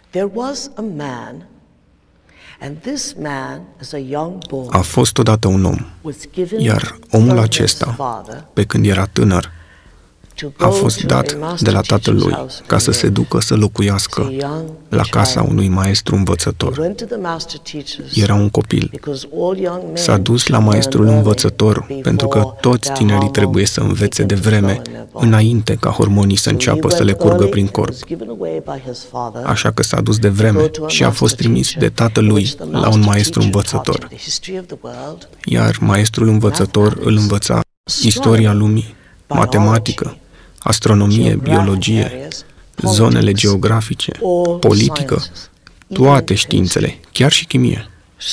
A fost odată un om, iar omul acesta, pe când era tânăr, a fost dat de la tatăl lui ca să se ducă să locuiască la casa unui maestru învățător. Era un copil. S-a dus la maestrul învățător pentru că toți tinerii trebuie să învețe de vreme înainte ca hormonii să înceapă să le curgă prin corp. Așa că s-a dus de vreme și a fost trimis de tatăl lui la un maestru învățător. Iar maestrul învățător îl învăța istoria lumii, matematică, astronomie, biologie, zonele geografice, politică, toate științele, chiar și chimie.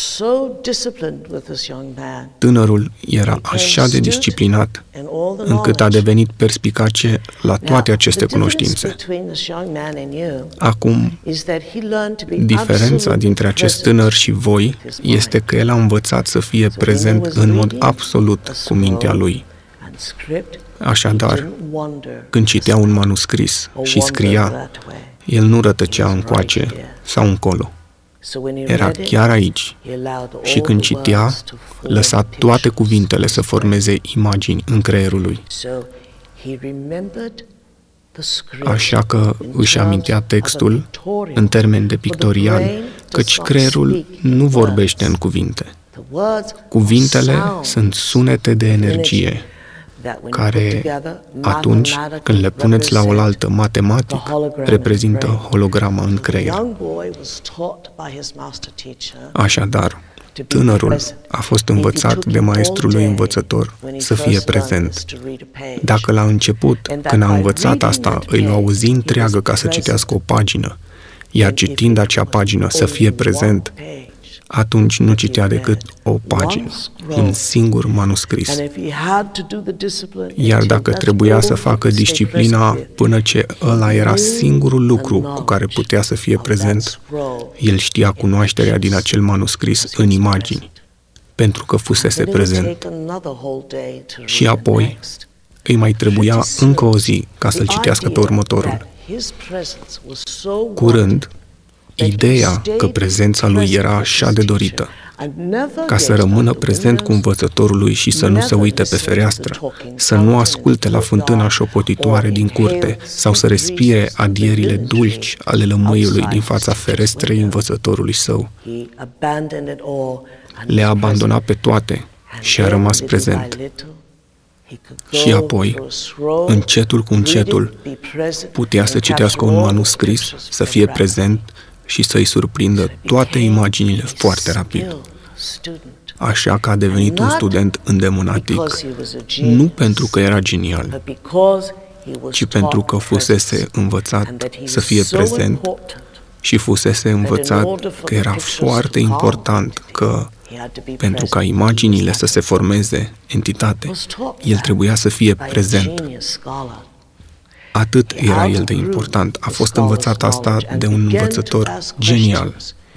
Tânărul era așa de disciplinat încât a devenit perspicace la toate aceste cunoștințe. Acum, diferența dintre acest tânăr și voi este că el a învățat să fie prezent în mod absolut cu mintea lui. Așadar, când citea un manuscris și scria, el nu rătăcea încoace sau încolo. Era chiar aici și când citea, lăsa toate cuvintele să formeze imagini în creierul lui. Așa că își amintea textul în termeni de pictorial, căci creierul nu vorbește în cuvinte. Cuvintele sunt sunete de energie, care, atunci când le puneți la oaltă matematic, reprezintă holograma în creier. Așadar, tânărul a fost învățat de maestrul lui învățător să fie prezent. Dacă la început, când a învățat asta, îi lua o zi întreagă ca să citească o pagină, iar citind acea pagină să fie prezent, atunci nu citea decât o pagină, un singur manuscris. Iar dacă trebuia să facă disciplina până ce ăla era singurul lucru cu care putea să fie prezent, el știa cunoașterea din acel manuscris în imagini, pentru că fusese prezent. Și apoi îi mai trebuia încă o zi ca să-l citească pe următorul. Curând, ideea că prezența lui era așa de dorită, ca să rămână prezent cu învățătorul lui și să nu se uite pe fereastră, să nu asculte la fântâna șopotitoare din curte sau să respire adierile dulci ale lămâiului din fața ferestrei învățătorului său. Le-a abandonat pe toate și a rămas prezent. Și apoi, încetul cu încetul, putea să citească un manuscris, să fie prezent și să-i surprindă toate imaginile foarte rapid. Așa că a devenit un student îndemânatic, nu pentru că era genial, ci pentru că fusese învățat să fie prezent și fusese învățat că era foarte important că, pentru ca imaginile să se formeze entitate, el trebuia să fie prezent. Atât era el de important. A fost învățat asta de un învățător genial.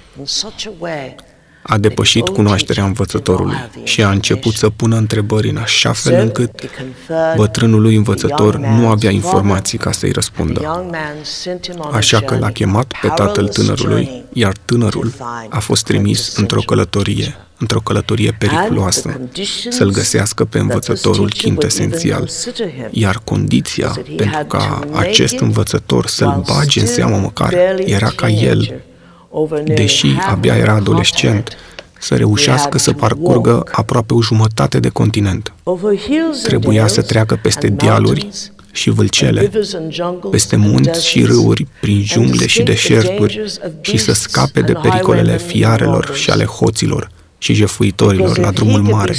A depășit cunoașterea învățătorului și a început să pună întrebări în așa fel încât bătrânul lui învățător nu avea informații ca să-i răspundă. Așa că l-a chemat pe tatăl tânărului, iar tânărul a fost trimis într-o călătorie periculoasă, să-l găsească pe învățătorul chintesențial, iar condiția pentru ca acest învățător să-l bage în seamă măcar era ca el, deși abia era adolescent, să reușească să parcurgă aproape o jumătate de continent. Trebuia să treacă peste dealuri și vâlcele, peste munți și râuri, prin jungle și deșerturi și să scape de pericolele fiarelor și ale hoților și jefuitorilor la drumul mare.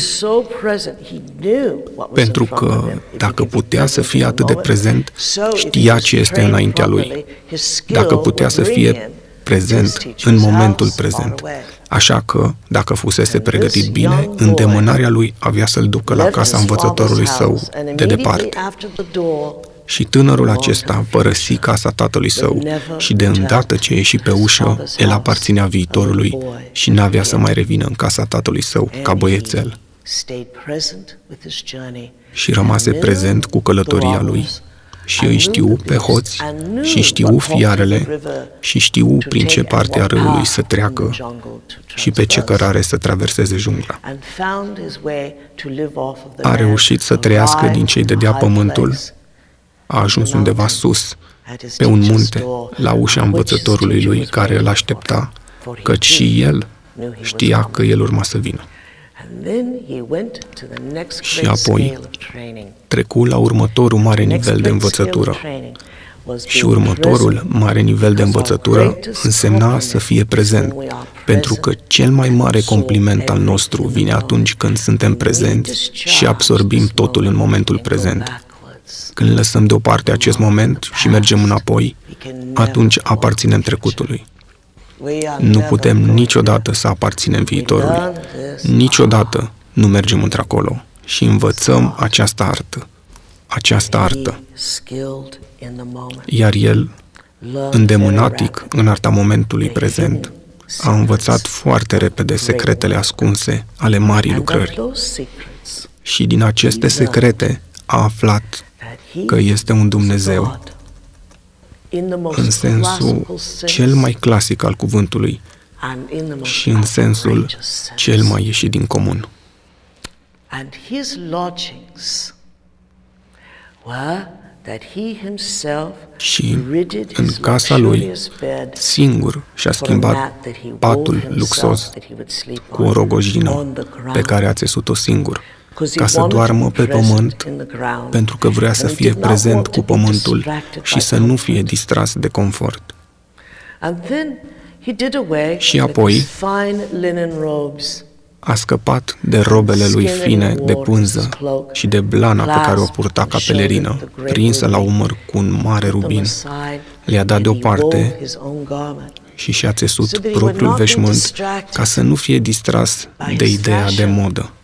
Pentru că, dacă putea să fie atât de prezent, știa ce este înaintea lui. Dacă putea să fie prezent în momentul prezent. Așa că, dacă fusese pregătit bine, îndemânarea lui avea să-l ducă la casa învățătorului său de departe. Și tânărul acesta părăsi casa tatălui său și de îndată ce ieși pe ușă, el aparținea viitorului și n-avea să mai revină în casa tatălui său ca băiețel. Și rămase prezent cu călătoria lui și îi știu pe hoți și știu fiarele și știu prin ce parte a râului să treacă și pe ce cărare să traverseze jungla. A reușit să trăiască din ce-i dădea pământul, a ajuns undeva sus, pe un munte, la ușa învățătorului lui care îl aștepta, căci și el știa că el urma să vină. Și apoi trecu la următorul mare nivel de învățătură. Și următorul mare nivel de învățătură însemna să fie prezent, pentru că cel mai mare compliment al nostru vine atunci când suntem prezenți și absorbim totul în momentul prezent. Când lăsăm deoparte acest moment și mergem înapoi, atunci aparținem trecutului. Nu putem niciodată să aparținem viitorului. Niciodată nu mergem într-acolo și învățăm această artă. Această artă. Iar el, îndemânatic în arta momentului prezent, a învățat foarte repede secretele ascunse ale marii lucrări. Și din aceste secrete a aflat că este un Dumnezeu în sensul cel mai clasic al cuvântului și în sensul cel mai ieșit din comun. Și în casa lui, singur și-a schimbat patul luxos cu o rogojină pe care a țesut-o singur, ca să doarmă pe pământ, pentru că vrea să fie prezent cu pământul și să nu fie distras de confort. Și apoi a scăpat de robele lui fine de pânză și de blana pe care o purta ca pelerină, prinsă la umăr cu un mare rubin. Le-a dat deoparte și și-a țesut propriul veșmânt ca să nu fie distras de ideea de modă.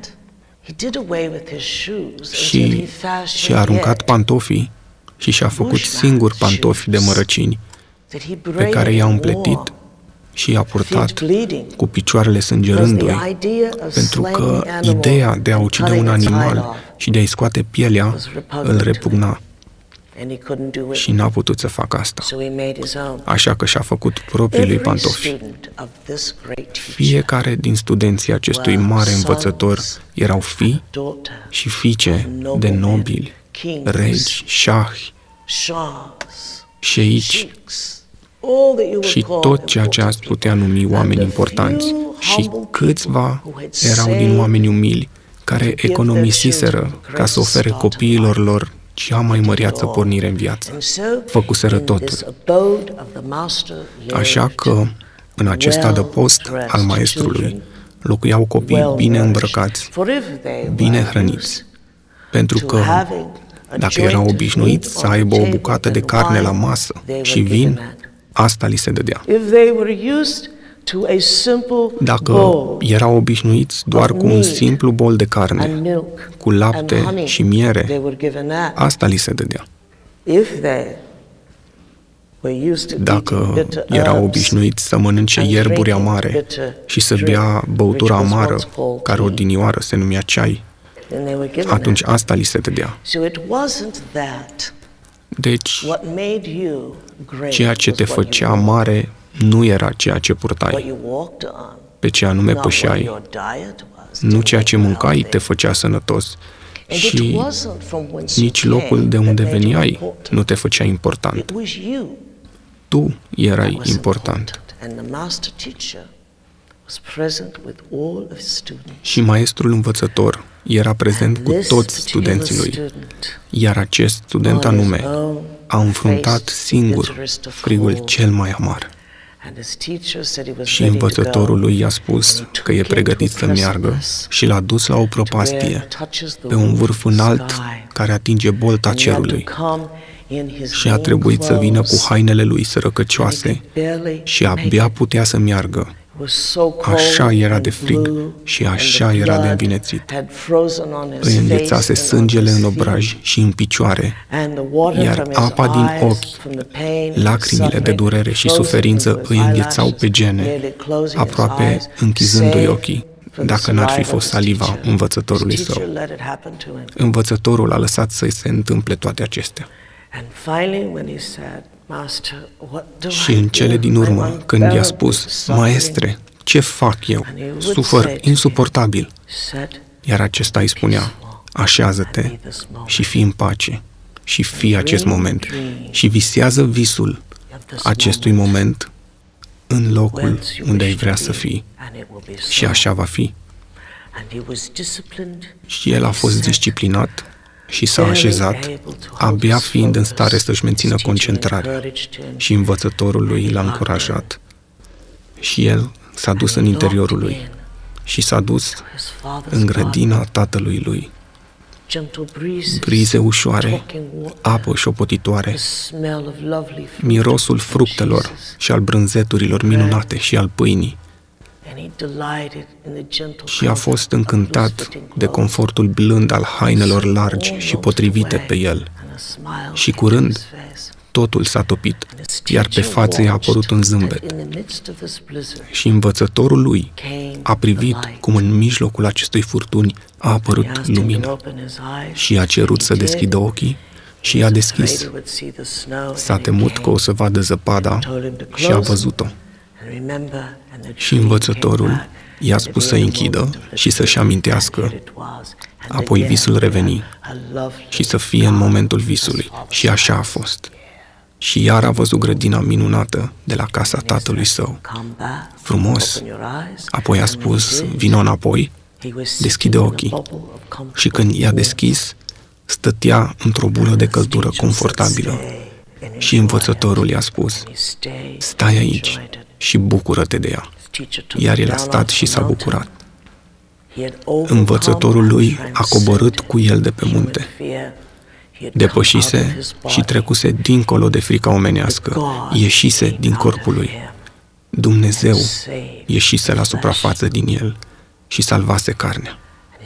Și a aruncat pantofii și și-a făcut singur pantofi de mărăcini pe care i-a împletit și i-a purtat cu picioarele sângerându-i, pentru că ideea de a ucide un animal și de a-i scoate pielea îl repugna și n-a putut să facă asta. Așa că și-a făcut proprii lui pantofi. Fiecare din studenții acestui mare învățător erau fii și fiice de nobili, regi, șahi, șeici și tot ceea ce ați putea numi oameni importanți. Și câțiva erau din oameni umili care economisiseră ca să ofere copiilor lor cea mai măreață pornire în viață. Făcuseră totul. Așa că, în acest adăpost al maestrului, locuiau copii bine îmbrăcați, bine hrăniți, pentru că, dacă erau obișnuiți să aibă o bucată de carne la masă și vin, asta li se dădea. Dacă erau obișnuiți doar cu un simplu bol de carne, cu lapte și miere, asta li se dădea. Dacă erau obișnuiți să mănânce ierburi amare și să bea băutura amară, care odinioară se numea ceai, atunci asta li se dădea. Deci, ceea ce te făcea mare nu era ceea ce purtai, pe ce anume pășeai, nu ceea ce mâncai te făcea sănătos și nici locul de unde veniai nu te făcea important. Tu erai important. Și maestrul învățător era prezent cu toți studenții lui, iar acest student anume a înfruntat singur frigul cel mai amar. Și învățătorul lui i-a spus că e pregătit să meargă și l-a dus la o prăpastie, pe un vârf înalt care atinge bolta cerului. Și a trebuit să vină cu hainele lui sărăcăcioase și abia putea să meargă. Așa era de frig și așa era de învinețit. Îi înghețase sângele în obraj și în picioare, iar apa din ochi, lacrimile de durere și suferință îi înghețau pe gene, aproape închizându-i ochii, dacă n-ar fi fost saliva învățătorului său. Învățătorul a lăsat să se întâmple toate acestea. Și în cele din urmă, când i-a spus, Maestre, ce fac eu? Sufăr insuportabil. Iar acesta îi spunea, așează-te și fii în pace și fii acest moment și visează visul acestui moment în locul unde ai vrea să fii. Și așa va fi. Și el a fost disciplinat și s-a așezat, abia fiind în stare să-și mențină concentrarea. Și învățătorul lui l-a încurajat. Și el s-a dus în interiorul lui și s-a dus în grădina tatălui lui. Brize ușoare, apă șopotitoare, mirosul fructelor și al brânzeturilor minunate și al pâinii. Și a fost încântat de confortul blând al hainelor largi și potrivite pe el. Și curând, totul s-a topit, iar pe față i-a apărut un zâmbet. Și învățătorul lui a privit cum în mijlocul acestui furtuni a apărut lumină și i-a cerut să deschidă ochii și i-a deschis. S-a temut că o să vadă zăpada și a văzut-o. Și învățătorul i-a spus să închidă și să-și amintească, apoi visul reveni și să fie în momentul visului. Și așa a fost. Și iar a văzut grădina minunată de la casa tatălui său. Frumos. Apoi a spus, vino înapoi, deschide ochii. Și când i-a deschis, stătea într-o bulă de căldură confortabilă. Și învățătorul i-a spus, stai aici și bucură-te de ea. Iar el a stat și s-a bucurat. Învățătorul lui a coborât cu el de pe munte. Depășise și trecuse dincolo de frica omenească, ieșise din corpul lui. Dumnezeu ieșise la suprafață din el și salvase carnea.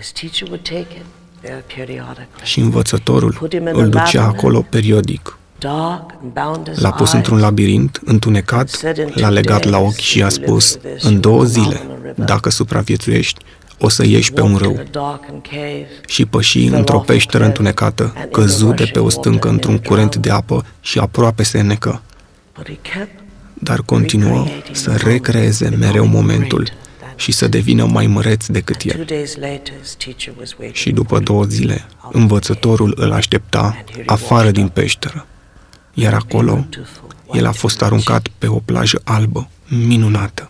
Și învățătorul îl ducea acolo periodic. L-a pus într-un labirint întunecat, l-a legat la ochi și i-a spus, în 2 zile, dacă supraviețuiești, o să ieși pe un râu. Și păși într-o peșteră întunecată, căzu de pe o stâncă într-un curent de apă și aproape se înnecă. Dar continuă să recreeze mereu momentul și să devină mai măreț decât el. Și după 2 zile, învățătorul îl aștepta afară din peșteră. Iar acolo, el a fost aruncat pe o plajă albă, minunată.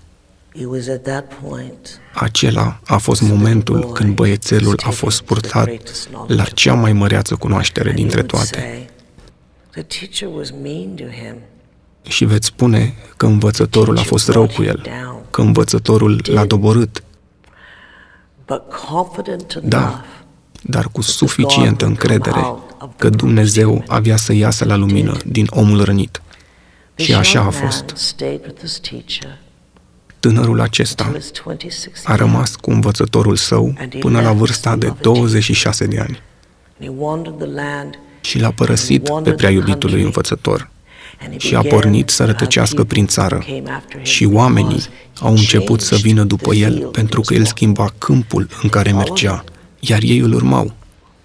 Acela a fost momentul când băiețelul a fost purtat la cea mai măreață cunoaștere dintre toate. Și veți spune că învățătorul a fost rău cu el, că învățătorul l-a doborât. Da, dar cu suficientă încredere că Dumnezeu avea să iasă la lumină din omul rănit. Și așa a fost. Tânărul acesta a rămas cu învățătorul său până la vârsta de 26 de ani și l-a părăsit pe prea iubitului învățător și a pornit să rătăcească prin țară. Și oamenii au început să vină după el pentru că el schimba câmpul în care mergea, iar ei îl urmau.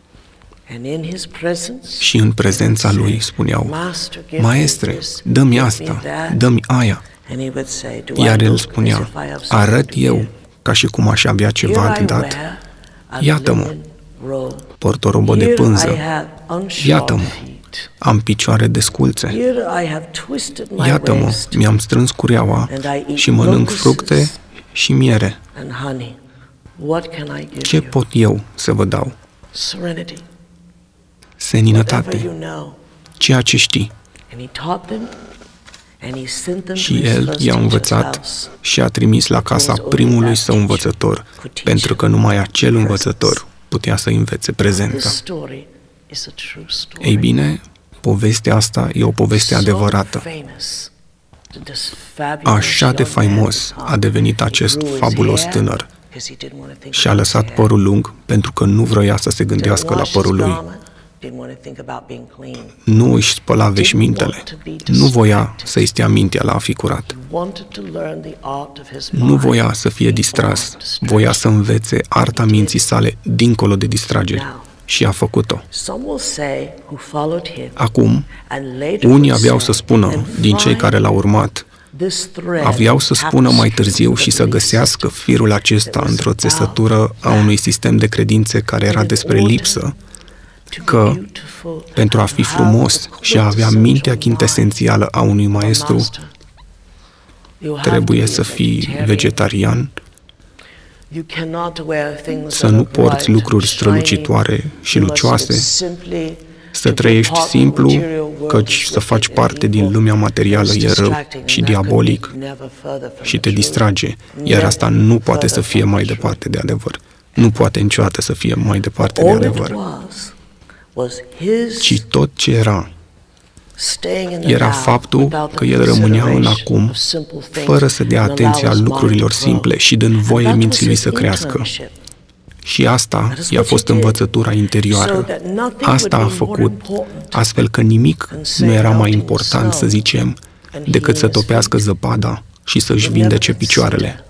Și în prezența lui spuneau, Maestre, dă-mi asta, dă-mi aia. Iar el spunea, arăt eu ca și cum aș avea ceva de dat. Iată-mă, port o robă de pânză. Iată-mă, am picioare desculțe. Iată-mă, mi-am strâns cureaua și mănânc fructe și miere. Ce pot eu să vă dau? Seninătate, ceea ce știi. Și el i-a învățat și a trimis la casa primului său învățător, pentru că numai acel învățător putea să învețe prezenta. Ei bine, povestea asta e o poveste adevărată. Așa de faimos a devenit acest fabulos tânăr și a lăsat părul lung pentru că nu vroia să se gândească la părul lui. Nu își spăla veșmintele, nu voia să-i stea mintea la a fi curat. Nu voia să fie distras, voia să învețe arta minții sale dincolo de distrageri. și a făcut-o. Acum, unii aveau să spună, din cei care l-au urmat, aveau să spună mai târziu și să găsească firul acesta într-o țesătură a unui sistem de credințe care era despre lipsă, că, pentru a fi frumos și a avea mintea chintesențială a unui maestru, trebuie să fii vegetarian, să nu porți lucruri strălucitoare și lucioase, să trăiești simplu, căci să faci parte din lumea materială e rău și diabolic și te distrage, iar asta nu poate să fie mai departe de adevăr. Nu poate niciodată să fie mai departe de adevăr. Ci tot ce era faptul că el rămânea în acum, fără să dea atenția lucrurilor simple și dând voie minții lui să crească. Și asta i-a fost învățătura interioară. Asta a făcut, astfel că nimic nu era mai important, să zicem, decât să topească zăpada și să-și vindece picioarele.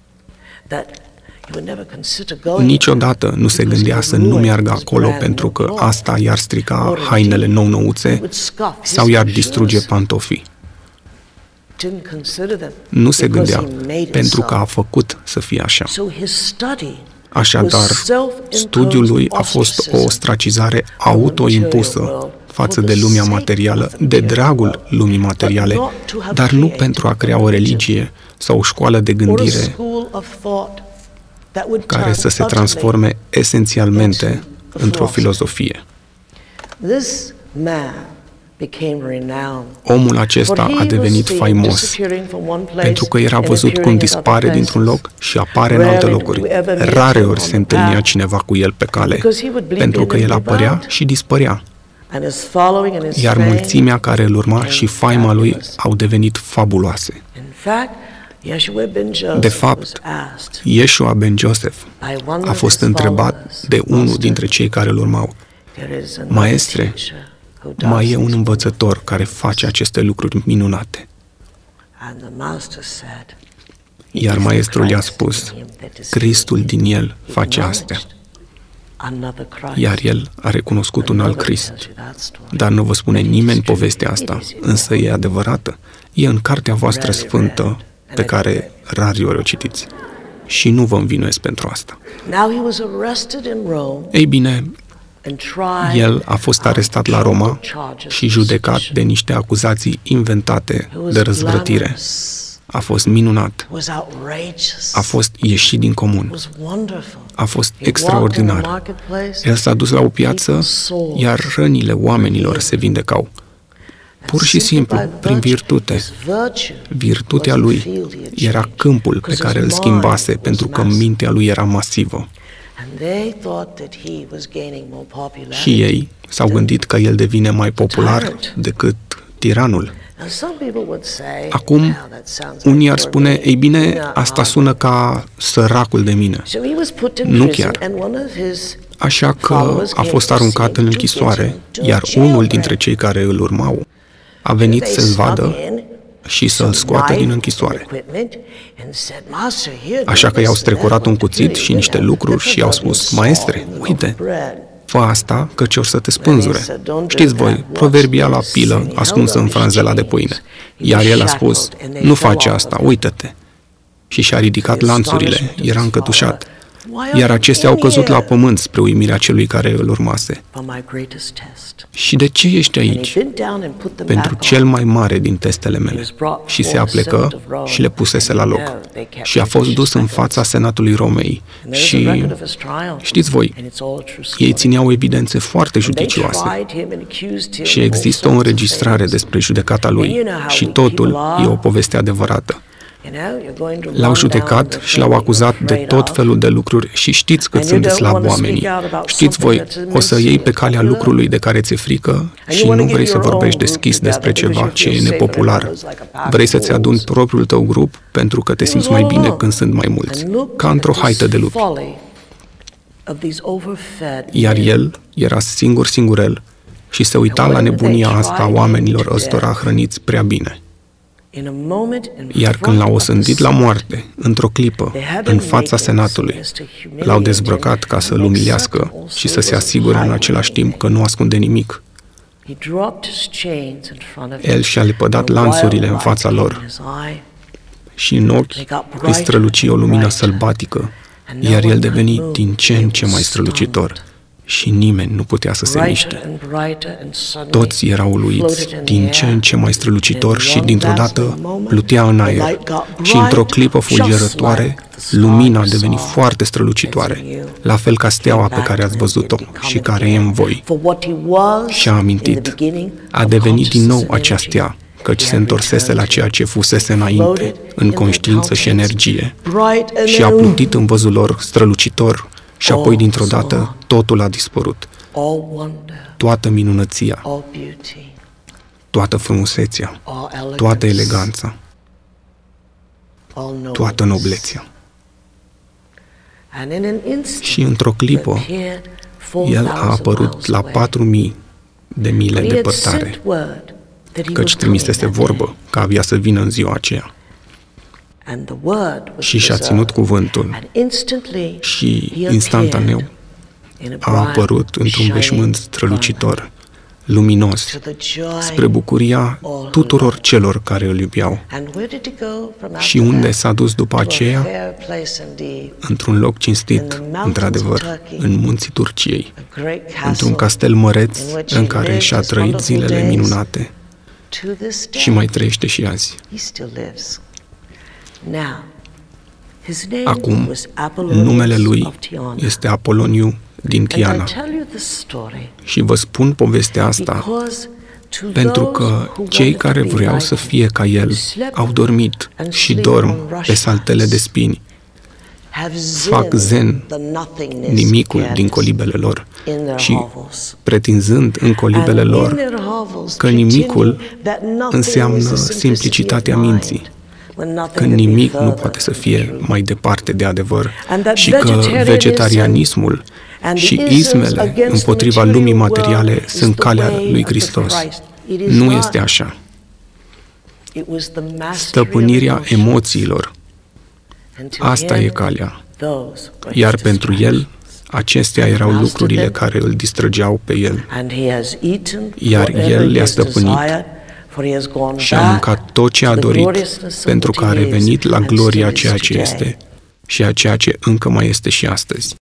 Niciodată nu se gândea să nu meargă acolo pentru că asta i-ar strica hainele nou-nouțe sau i-ar distruge pantofii. Nu se gândea pentru că a făcut să fie așa. Așadar, studiul lui a fost o ostracizare autoimpusă față de lumea materială, de dragul lumii materiale, dar nu pentru a crea o religie sau o școală de gândire care să se transforme esențialmente într-o filozofie. Omul acesta a devenit faimos pentru că era văzut cum dispare dintr-un loc și apare în alte locuri. Rare ori se întâlnea cineva cu el pe cale, pentru că el apărea și dispărea. Iar mulțimea care îl urma și faima lui au devenit fabuloase. De fapt, Yeshua ben Joseph a fost întrebat de unul dintre cei care îl urmau: Maestre, mai e un învățător care face aceste lucruri minunate. Iar maestrul i-a spus: Cristul din el face astea. Iar el a recunoscut un alt Crist. Dar nu vă spune nimeni povestea asta, însă e adevărată. E în cartea voastră sfântă, pe care rari ori o citiți. Și nu vă învinuiesc pentru asta. Ei bine, el a fost arestat la Roma și judecat de niște acuzații inventate de răzvrătire. A fost minunat. A fost ieșit din comun. A fost extraordinar. El s-a dus la o piață, iar rănile oamenilor se vindecau. Pur și simplu, prin virtute. Virtutea lui era câmpul pe care îl schimbase, pentru că mintea lui era masivă. Și ei s-au gândit că el devine mai popular decât tiranul. Acum, unii ar spune: ei bine, asta sună ca săracul de mine. Nu chiar. Așa că a fost aruncat în închisoare, iar unul dintre cei care îl urmau a venit să-l vadă și să-l scoată din închisoare. Așa că i-au strecurat un cuțit și niște lucruri și i-au spus: Maestre, uite, fă asta, căci or să te spânzure. Știți voi, proverbiala pilă ascunsă în franzela de pâine. Iar el a spus: nu face asta, uită-te. Și și-a ridicat lanțurile, era încătușat. Iar acestea au căzut la pământ spre uimirea celui care îl urmase. Și de ce ești aici? Pentru cel mai mare din testele mele. Și se aplecă și le pusese la loc. Și a fost dus în fața Senatului Romei. Și, știți voi, ei țineau evidențe foarte judicioase. Și există o înregistrare despre judecata lui. Și totul e o poveste adevărată. L-au judecat și l-au acuzat de tot felul de lucruri și știți cât sunt de slab oamenii. Știți voi, o să iei pe calea lucrului de care ți-e frică și nu vrei să vorbești deschis despre ceva ce e nepopular. Vrei să-ți aduni propriul tău grup pentru că te simți mai bine când sunt mai mulți, ca într-o haită de lupi. Iar el era singurel și se uita la nebunia asta a oamenilor ăstora hrăniți prea bine. Iar când l-au osândit la moarte, într-o clipă, în fața Senatului, l-au dezbrăcat ca să-l umilească și să se asigure în același timp că nu ascunde nimic. El și-a lepădat lanțurile în fața lor și în ochi îi străluci o lumină sălbatică, iar el deveni din ce în ce mai strălucitor și nimeni nu putea să se miște. Toți erau uluiți, din ce în ce mai strălucitor și dintr-o dată plutea în aer și într-o clipă fulgerătoare, lumina a devenit foarte strălucitoare, la fel ca steaua pe care ați văzut-o și care e în voi. Și a amintit, a devenit din nou acea stea, căci se întorsese la ceea ce fusese înainte, în conștiință și energie, și a plutit în văzul lor strălucitor, și apoi, dintr-o dată, totul a dispărut. Toată minunăția, toată frumusețea, toată eleganța, toată noblețea. Și într-o clipă, el a apărut la 4.000 de mile departare, căci trimisese vorbă că avea să vină în ziua aceea. Și și-a ținut cuvântul și instantaneu a apărut într-un veșmânt strălucitor, luminos, spre bucuria tuturor celor care îl iubeau. Și unde s-a dus după aceea? Într-un loc cinstit, într-adevăr, în munții Turciei, într-un castel măreț în care și-a trăit zilele minunate și mai trăiește și azi. Acum, numele lui este Apoloniu din Tiana. Și vă spun povestea asta pentru că cei care vreau să fie ca el au dormit și dorm pe saltele de spini. Fac zen, nimicul din colibele lor și pretinzând în colibele lor că nimicul înseamnă simplicitatea minții, că nimic nu poate să fie mai departe de adevăr și că vegetarianismul și ismele împotriva lumii materiale sunt calea lui Hristos. Nu este așa. Stăpânirea emoțiilor, asta e calea. Iar pentru el, acestea erau lucrurile care îl distrăgeau pe el. Iar el le-a stăpânit și a mâncat tot ce a dorit, pentru că a revenit la gloria ceea ce este și a ceea ce încă mai este și astăzi.